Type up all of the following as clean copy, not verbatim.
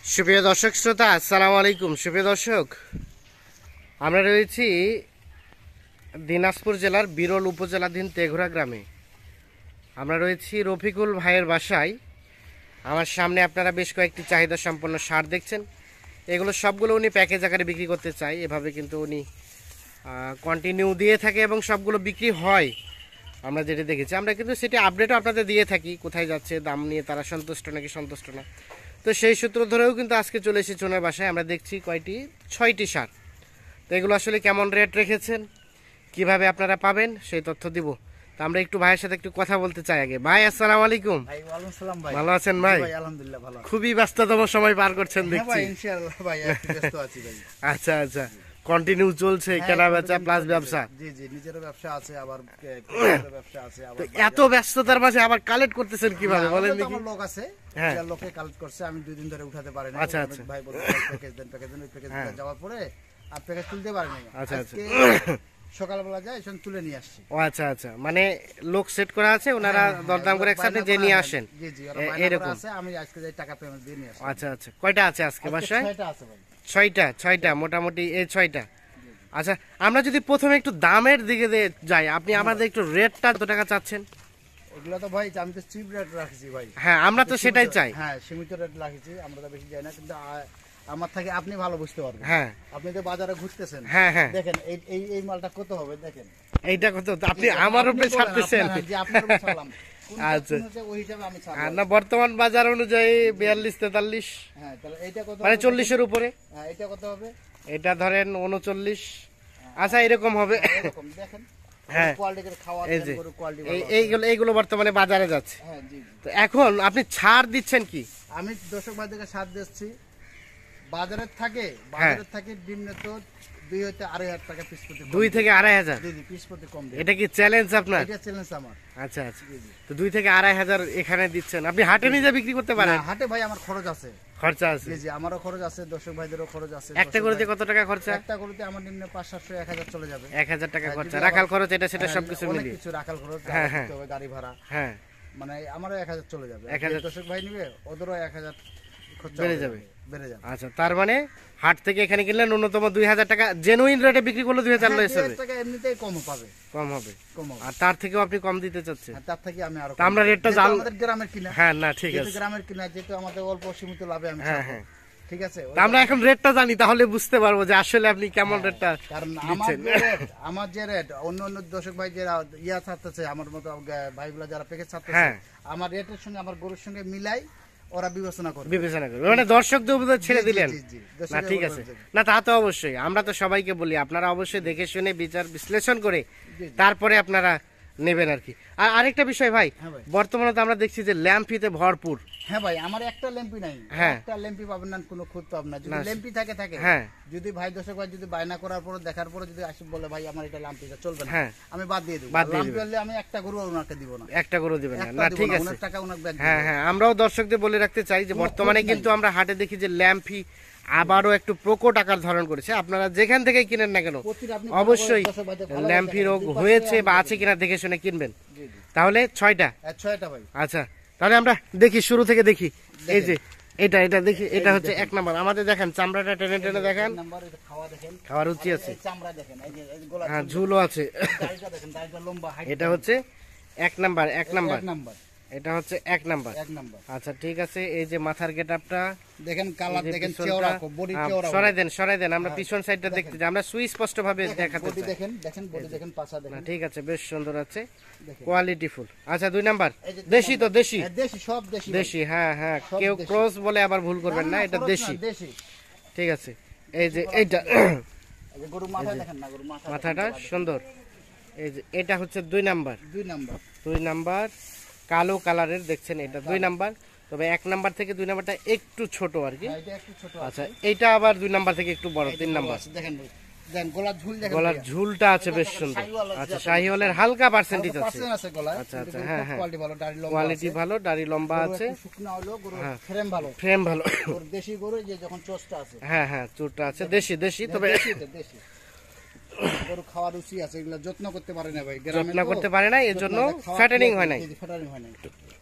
সুপ্রিয় দর্শক শ্রোতা, আসসালামু আলাইকুম। সুপ্রিয় দর্শক, আমরা রয়েছি দিনাজপুর জেলার বিরল উপজেলাধীন তেঘরা গ্রামে। আমরা রয়েছি রফিকুল ভাইয়ের বাসায়। আমার সামনে আপনারা বেশ কয়েকটি চাহিদা সম্পন্ন সার দেখছেন। এগুলো সবগুলো উনি প্যাকেজ আকারে বিক্রি করতে চায়। এভাবে কিন্তু উনি কন্টিনিউ দিয়ে থাকে এবং সবগুলো বিক্রি হয়। আমরা যেটা দেখেছি, আমরা কিন্তু সেটি আপডেটও আপনাদের দিয়ে থাকি, কোথায় যাচ্ছে, দাম নিয়ে তারা সন্তুষ্ট নাকি সন্তুষ্ট না। তো সেই সূত্র ধরেও কিন্তু আজকে চলে এসেছি ওনার বাসায়। আমরা দেখছি কয়টি 6টি সার। তো এগুলো আসলে কেমন রেট রেখেছেন, কিভাবে আপনারা পাবেন, সেই তথ্য দিব। তো আমরা একটু ভাইয়ের সাথে একটু কথা বলতে চাই আগে। ভাই, আসসালামু আলাইকুম। ভালো আছেন ভাই? আলহামদুলিল্লাহ ভালো। খুবই ব্যস্ততম সময় পার করছেন দেখছি। ইনশাআল্লাহ ভাই, একটু ব্যস্ত আছি ভাই। আচ্ছা আচ্ছা, কন্টিনিউ চলছে কেনা বেচা প্লাস ব্যবসা। জি জি, নিজেরও ব্যবসা আছে, আবার ক্রেতারও ব্যবসা আছে। তো এত ব্যস্ততার মাঝে আবার কালেক্ট করতেছেন কিভাবে বলেন দেখি? আমার লোক আছে, হ্যাঁ, লোকে কালেক্ট করছে, আমি 2 দিন ধরে উঠাতে পারি না। আচ্ছা আচ্ছা, ভাই বলতে প্যাকেজ দেন, প্যাকেজ দেন, প্যাকেজ যাওয়ার পরে আর প্যাকেজ তুলতে পারি না। আচ্ছা আচ্ছা, সকালবেলা যাই এখন তুলে নিয়ে আসছি। ও আচ্ছা আচ্ছা, মানে লোক সেট করা আছে, ওনারা দরদাম করে একসাথে যে নিয়ে আসেন। জি জি, এরকম আছে। আমি আজকে যাই টাকা পেমেন্ট দিয়ে নিয়ে আসি। আচ্ছা আচ্ছা, কয়টা আছে আজকে বাসায়? 6টা আছে ভাই। 6টা মোটামুটি, এই 6টা। আচ্ছা, আমরা যদি প্রথমে একটু দামের দিকে যাই, আপনি আমাদের একটু রেটটা কত টাকা চাচ্ছেন? ওগুলো তো ভাই আমি তো চিপ রেট রাখছি ভাই। হ্যাঁ, আমরা তো সেটাই চাই। হ্যাঁ, সীমিত রেট রাখছি, আমরা তো বেশি যাই না। কিন্তু আমার থেকে আপনি ভালো বুঝতে পারবেন। হ্যাঁ, আপনি তো বাজারে ঘুরতেছেন। হ্যাঁ হ্যাঁ, দেখেন এই মালটা কত হবে দেখেন। এইটা কত? আপনি আমার উপরে ছাড়তেছেন? জি, আপনার উপরে ছাড়লাম। আচ্ছা, ওই হিসাবে আমি ছাড়লাম। আর না, বর্তমান বাজার অনুযায়ী 42-43। হ্যাঁ, তাহলে এইটা কত? মানে 40-এর উপরে। হ্যাঁ, এটা কত হবে? এটা ধরেন 39। আচ্ছা, এরকম হবে। এরকম দেখেন। হ্যাঁ, কোয়ালিটির খাওয়া এই দেন, যে গরু কোয়ালিটি ভালো আছে। এইগুলো বর্তমানে বাজারে যাচ্ছে। হ্যাঁ জি জি। তো এখন আপনি ছাড় দিচ্ছেন কি? আমি দর্শক ভাইদেরকে সাথ দিচ্ছি। বাজারের থাকে নিম্ন তো 2 হইতে 2.5 টাকা পিস প্রতি। 2 থেকে 2.5 জি জি, পিস প্রতি কম দিই। এটা কি চ্যালেঞ্জ আপনার? এটা চ্যালেঞ্জ আমার। আচ্ছা আচ্ছা, জি জি। তো 2 থেকে 2.5 এখানে দিচ্ছেন। আপনি হাটে নিজে বিক্রি করতে পারেন? না, হাটে ভাই আমার খরচ আছে। খরচা আছে? জি জি, আমারও খরচ আছে, দর্শক ভাইদেরও খরচ আছে। একটা গরুতে কত টাকা খরচা? একটা গরুতে আমার নিম্ন 500-700-1000 চলে যাবে। 1000 টাকা খরচা, রাখাল খরচ, এটা সেটা সবকিছু অনেক মিলিয়ে। কিছু রাখাল খরচ, হ্যাঁ, হ্যাঁ। গাড়ি ভাড়া, হ্যাঁ, মানে আমারও 1000 চলে যাবে। 1000 দর্শক ভাই নিবে, ওদেরও 1000 খরচা বেড়ে যাবে। বেড়ে যাবে। আচ্ছা, তার মানে হাট থেকে এখানে কিনলে ন্যূনতম 2000 টাকা, জেনুইন রেটে বিক্রি করলে 2000 লস হবে। 2000 টাকা এমনিতেই কম পাবে। কম হবে। কম হবে। আর তার থেকেও আপনি কম দিতে চাচ্ছেন? আর তার থেকে আমি আরো তা আমরা রেটটা যেহেতু জান, আমাদের গ্রামের কিনা। হ্যাঁ না ঠিক যেহেতু আছে, গ্রামের কিনা, যেহেতু আমাদের অল্প সীমিত লাভে আমি হ্যাঁ ছাড়বো। হ্যাঁ, ঠিক আছে। তা আমরা এখন রেটটা জানি, তাহলে বুঝতে পারবো যে আসলে আপনি কেমন রেটটা কারণ দিচ্ছেন। আমার যে রেট, অন্য দর্শক ভাই যারা ইয়া ছাড়তেছে, আমার মতো ভাইগুলা যারা প্যাকেজ ছাড়তেছে, হ্যাঁ, আমার রেটের সঙ্গে আমার গরুর সঙ্গে মিলাই ওরা বিবেচনা করবে। মানে দর্শকদের উপর ছেড়ে দিলেন। জি, জি, জি, না ঠিক আছে, না তা তো অবশ্যই, আমরা তো সবাইকে বলি আপনারা অবশ্যই দেখে শুনে বিচার বিশ্লেষণ করে তারপরে আপনারা নেবেন আর কি। আর আরেকটা বিষয় ভাই, হ্যাঁ ভাই। বর্তমানে তো আমরা দেখছি যে ল্যাম্পিতে ভরপুর। হ্যাঁ ভাই, আমার একটা ল্যাম্পি নাই। হ্যাঁ, একটা ল্যাম্পি পাবেন না, কোনো খুদ পাবেন না। যদি ল্যাম্পি থাকে, হ্যাঁ, যদি ভাই দর্শক ভাই যদি বায়না করার পর দেখার পরে যদি আসি বলে ভাই আমার এটা ল্যাম্পিটা চলবে না, হ্যাঁ, আমি বাদ দিয়ে দেব। ল্যাম্পি হলে আমি একটা গরু ওনাকে দিব না। একটা গরু দিবেন না? না ঠিক আছে, ওনার টাকা ওনাকে ব্যাক। হ্যাঁ হ্যাঁ, আমরাও দর্শকদের বলে রাখতে চাই যে বর্তমানে কিন্তু আমরা হাটে দেখি যে ল্যাম্পি আবারও একটু প্রকট আকার ধারণ করেছে। আপনারা যেখান থেকে কিনেন না কেন অবশ্যই ল্যাম্পি রোগ হয়েছে বা আছে কিনা দেখে শুনে কিনবেন। তাহলে 6টা? 6টা ভাই। আচ্ছা, তাহলে আমরা দেখি, শুরু থেকে দেখি। এই যে এটা দেখি, এটা হচ্ছে 1 নাম্বার। আমাদের দেখেন চামড়াটা টেনে টেনে দেখেন, খাওয়ার রুচি আছে। হ্যাঁ, ঝুলও আছে। এটা হচ্ছে 1 নাম্বার। এটা হচ্ছে 1 নাম্বার। আচ্ছা ঠিক আছে, এই যে মাথার গেটআপটা দেখেন, কালার দেখেন, চওড়া বডি চওড়া। সরাই দেন, আমরা পিছন সাইডটা দেখতে চাই, আমরা সুস্পষ্ট ভাবে দেখাতে চাই। দেখেন বডি দেখেন, পাছা দেখেন। ঠিক আছে, বেশ সুন্দর আছে, কোয়ালিটি ফুল। আচ্ছা 2 নাম্বার, দেশি তো? দেশি সব দেশি, হ্যাঁ হ্যাঁ, কেউ ক্রস বলে আবার ভুল করবেন না, এটা দেশি। ঠিক আছে, এই যে এইটা গরু মাথা দেখেন না, গরু মাথাটা সুন্দর। এই যে এটা হচ্ছে 2 নাম্বার। 2 নাম্বার কালো কালারের দেখছেন, এটা 2 নাম্বার। তবে 1 নাম্বার থেকে 2 নাম্বারটা একটু ছোট আর কি। আচ্ছা, এইটা আবার 2 নাম্বার থেকে একটু বড়, 3 নাম্বার। গলার ঝুলটা আছে বেশ সুন্দর। আচ্ছা, শাহিওয়ালের হালকা পার্সেন্টেজ আছে। আচ্ছা আচ্ছা, হ্যাঁ হ্যাঁ, কোয়ালিটি ভালো, দাড়ি লম্বা আছে, ফ্রেম ভালো। দেশি গরু যে যখন চোষটা আছে, হ্যাঁ হ্যাঁ, চুরটা আছে দেশি। তবে গরু খাওয়ার রুচি আছে, এগুলা যত্ন করতে পারে না ভাই, যত্ন করতে পারে না, এর জন্য ফ্যাটেনিং হয় না।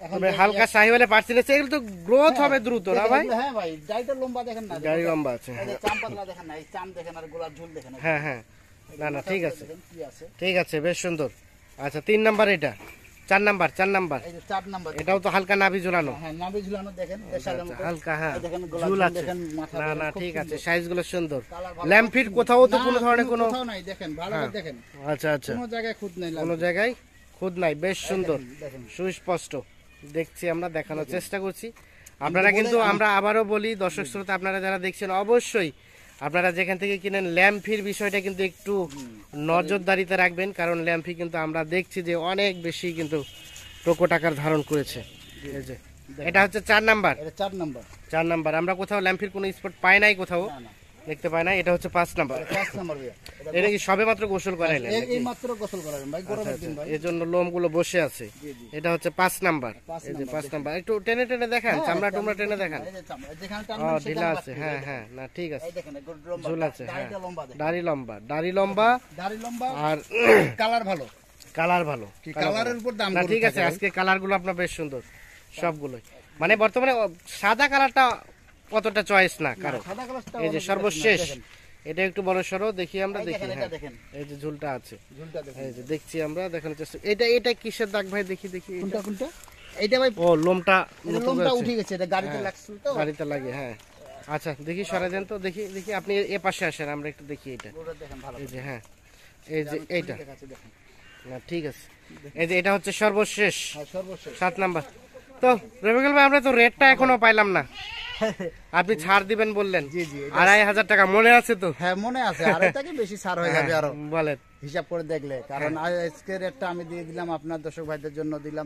এখন তবে হালকা শাহিওয়ালে পার্সেন্টেজ এগুলো তো গ্রোথ হবে দ্রুত না ভাই? হ্যাঁ ভাই, গাড়িটা লম্বা দেখেন না, গাড়ি লম্বা আছে। এই যে চাম পাতলা দেখেন না, এই চাম দেখেন আর গোলার ঝুল দেখেন। হ্যাঁ হ্যাঁ, না না ঠিক আছে, দেখেন কি আছে। ঠিক আছে, বেশ সুন্দর। আচ্ছা 3 নাম্বার, এটা 4 নাম্বার, 4 নাম্বার, এই যে 4 নাম্বার, এটাও তো হালকা নাভি ঝুলানো। হ্যাঁ নাভি ঝুলানো দেখেন, দেশালের মতো হালকা, হ্যাঁ এই দেখেন গোলার ঝুল ঝুল আছে। দেখেন, মাথা না দেখেন, না খুব ঠিক আছে, সুন্দর। সাইজ গুলো সুন্দর। কালার ভালো, ল্যাম্প ফিট কোথাও তো কোনো ধরনের কোনো, কোথাও নাই, দেখেন ভালো করে দেখেন, আচ্ছা আচ্ছা, কোনো জায়গায় খুদ নাই, কোনো জায়গায় খুদ নাই, বেশ সুন্দর, দেখেন। সুস্পষ্ট দেখছি, আমরা দেখানোর চেষ্টা করছি। আপনারা কিন্তু, আমরা আবারও বলি দর্শক শ্রোতা, আপনারা যারা দেখছেন অবশ্যই আপনারা যেখান থেকে কিনেন ল্যাম্পির বিষয়টা কিন্তু একটু নজরদারিতে রাখবেন, কারণ ল্যাম্পি কিন্তু আমরা দেখছি যে অনেক বেশি কিন্তু প্রকট আকার ধারণ করেছে। এই যে এটা হচ্ছে 4 নাম্বার, এটা 4 নাম্বার, 4 নাম্বার, আমরা কোথাও ল্যাম্পির কোনো স্পট পাই নাই, কোথাও না না দেখতে পাই না। এটা হচ্ছে 5 নাম্বার, 5 নাম্বার ভাইয়া, এটা কি সবে মাত্র গোসল করাইলেন? এই মাত্র গোসল করাবেন ভাই, গরমের দিন ভাই। এর জন্য লোমগুলো বসে আছে। জি জি, এটা হচ্ছে 5 নাম্বার, 5 এই যে নাম্বার 5 নাম্বার, একটু টেনে টেনে দেখান, চামড়া টুমড়া টেনে দেখান। এই যে চামড়া, যেখানে ও টানবেন ঢিলা সেখানে আছে, হ্যাঁ হ্যাঁ, না ঠিক আছে, এই দেখেন একটু লম্বা, ঝুল আছে, হ্যাঁ, দাড়িটা লম্বা দেখেন, দাড়ি লম্বা, দাড়ি লম্বা, দাড়ি লম্বা আর কালার ভালো, কালার ভালো, কি কালারের উপর দাম না গরু ঠিক আছে, থাকে ভাই। আজকে কালার গুলো আপনার বেশ সুন্দর সবগুলোই, মানে বর্তমানে সাদা কালারটা কতটা চয়েস না কারো। সাদা কালারটা এই যে অনেক সর্বশেষ, দেখেন, এটা একটু বড় সরো দেখি, আমরা এই দেখি, দেখেন, এটা হ্যাঁ দেখেন, এই যে ঝুলটা আছে, ঝুলটা দেখেন, এই যে দেখছি আমরা দেখানোর চেষ্টা। এটা এটা কিসের দাগ ভাই, দেখি দেখি, কোনটা কোনটা, এইটা ভাই ও লোমটা এটা লোমটা উঠে গেছে, এটা গাড়িতে লাগছিল তো, গাড়িতে লাগে, হ্যাঁ। আচ্ছা দেখি, সরাই দেন তো, দেখি দেখি, আপনি এ পাশে আসেন, আমরা একটু দেখি এটা। গরুটা দেখেন ভালো, এই যে হ্যাঁ, এই যে এইটা, আছে দেখেন, না ঠিক আছে, এই যে এটা হচ্ছে সর্বশেষ হ্যাঁ সর্বশেষ। 7 নাম্বার। তো রবিকুল ভাই, আমরা তো রেটটা এখনো পাইলাম না, আপনি ছাড় দিবেন বললেন, জি জি, 2500 টাকা, মনে আছে তো? হ্যাঁ মনে আছে, আর এটাকে বেশি ছাড় হয়ে যাবে আরো বলেন। হিসাব করে দেখলে, কারণ আজকের রেটটা আমি দিয়ে দিলাম আপনার দর্শক ভাইদের জন্য, দিলাম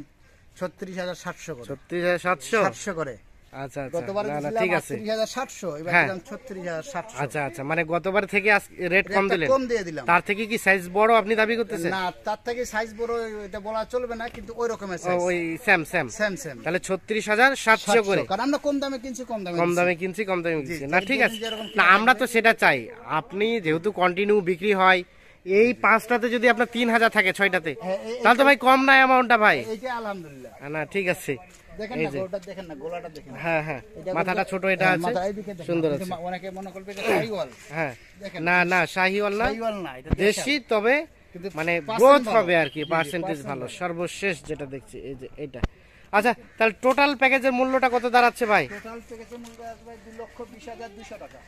36,700 করে, 36,700, 700 করে। আচ্ছা আচ্ছা, গতবার না না দিলাম ঠিক আছে, 38,700, এবার হ্যাঁ। দিলাম 36,700, আচ্ছা আচ্ছা, মানে গতবার থেকে রেট কম রেটটা দিলেন, কম দিয়ে দিলাম। তার থেকে কি সাইজ বড় আপনি দাবি করতেছেন? না, তার থেকে সাইজ বড় এটা বলা চলবে না, কিন্তু ওই রকমের ও, সাইজ, ওই সেম সেম, সেম সেম, তাহলে 36,700 করে, কারণ আমরা কম দামে কিনছি, কম দামে কম দিচ্ছি। দামে কিনছি, কম দামে কিনছি, না ঠিক আছে, যেরকম না আমরা তো সেটা চাই। আপনি যেহেতু কন্টিনিউ বিক্রি হয়, এই 5টাতে যদি আপনার 3000 থাকে 6টাতে, হ্যাঁ, তাহলে তো ভাই কম না অ্যামাউন্টটা ভাই। এইটা আলহামদুলিল্লাহ, না ঠিক আছে, দেখেন এই না যে, গরুটা দেখেন না, গোলাটা দেখেন, হ্যাঁ হ্যাঁ, এটা মাথাটা ছোট, এটা হ্যাঁ, আছে, মাথা এইদিকে দেখেন, সুন্দর কিন্তু আছে, অনেকে মনে করবে এটা শাহিওয়াল, হ্যাঁ, দেখেন না না শাহিওয়াল না, শাহিওয়াল না, এটা দেশি, তবে কিন্তু মানে percent গ্রোথ ভালো। হবে আর কি, জি, জি, পার্সেন্টেজ percent ভালো। ভালো। সর্বশেষ যেটা দেখছি এই যে এইটা। আচ্ছা তাহলে টোটাল প্যাকেজের মূল্যটা কত দাঁড়াচ্ছে ভাই? টোটাল প্যাকেজের মূল্য আসবে 2,20,200 টাকা,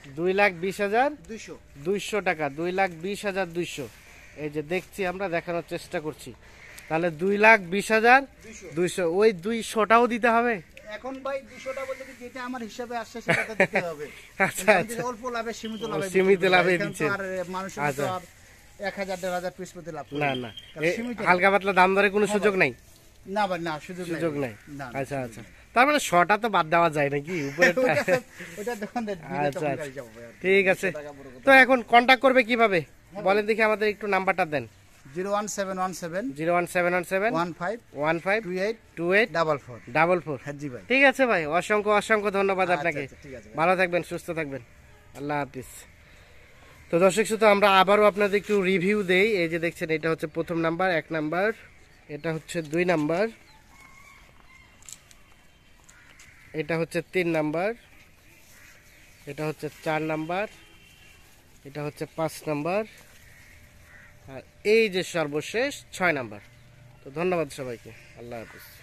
2,20,200 টাকা, 2,20,200। এই যে দেখছি, আমরা দেখানোর চেষ্টা করছি, তাহলে 2,20,200, ওই 200টাও দিতে হবে। এখন ভাই 200টা বলতে কি যেটা আমার হিসাবে আসছে সেটা তো দিতে হবে। আচ্ছা, কিন্তু আমি অল্প লাভে সীমিত লাভে সীমিত বিক্রি করি। লাভে এখানে তো দিচ্ছেন। আর মানুষের আচ্ছা। তো আর 1,000-1,500 পিস প্রতি লাভ করি না না, কারণ এ সীমিত হালকা পাতলা দাম দরে কোনো সুযোগ নাই, না ভাই, না সুযোগ সুযোগ নাই। না, না, আচ্ছা আচ্ছা, তার মানে শটা তো বাদ দেওয়া যায় নাকি উপরেরটা? ওটা দোকানদার দিলে আচ্ছা, তখন আচ্ছা। গাড়ি যাবো ভাই আর কি। ঠিক আছে, টাকা বড় কথা। তো এখন কন্টাক্ট করবে কিভাবে বলেন দেখি, আমাদের একটু নাম্বারটা দেন। 01717 01717 15 15 28 28 44 44। হ্যাঁ জি ভাই, ঠিক আছে ভাই, অসংখ্য অসংখ্য ধন্যবাদ আপনাকে, আচ্ছা, ঠিক আছে ভাই। ভালো থাকবেন, সুস্থ থাকবেন, আল্লাহ হাফিজ। তো দর্শক শ্রোতা, আমরা আবারও আপনাদের একটু রিভিউ দেই। এই যে দেখছেন, এটা হচ্ছে প্রথম নাম্বার, 1 নাম্বার, এটা হচ্ছে 2 নাম্বার, এটা হচ্ছে 3 নাম্বার, এটা হচ্ছে 4 নাম্বার, এটা হচ্ছে 5 নাম্বার, আর এই যে সর্বশেষ 6 নাম্বার। তো ধন্যবাদ সবাইকে, আল্লাহ হাফিজ।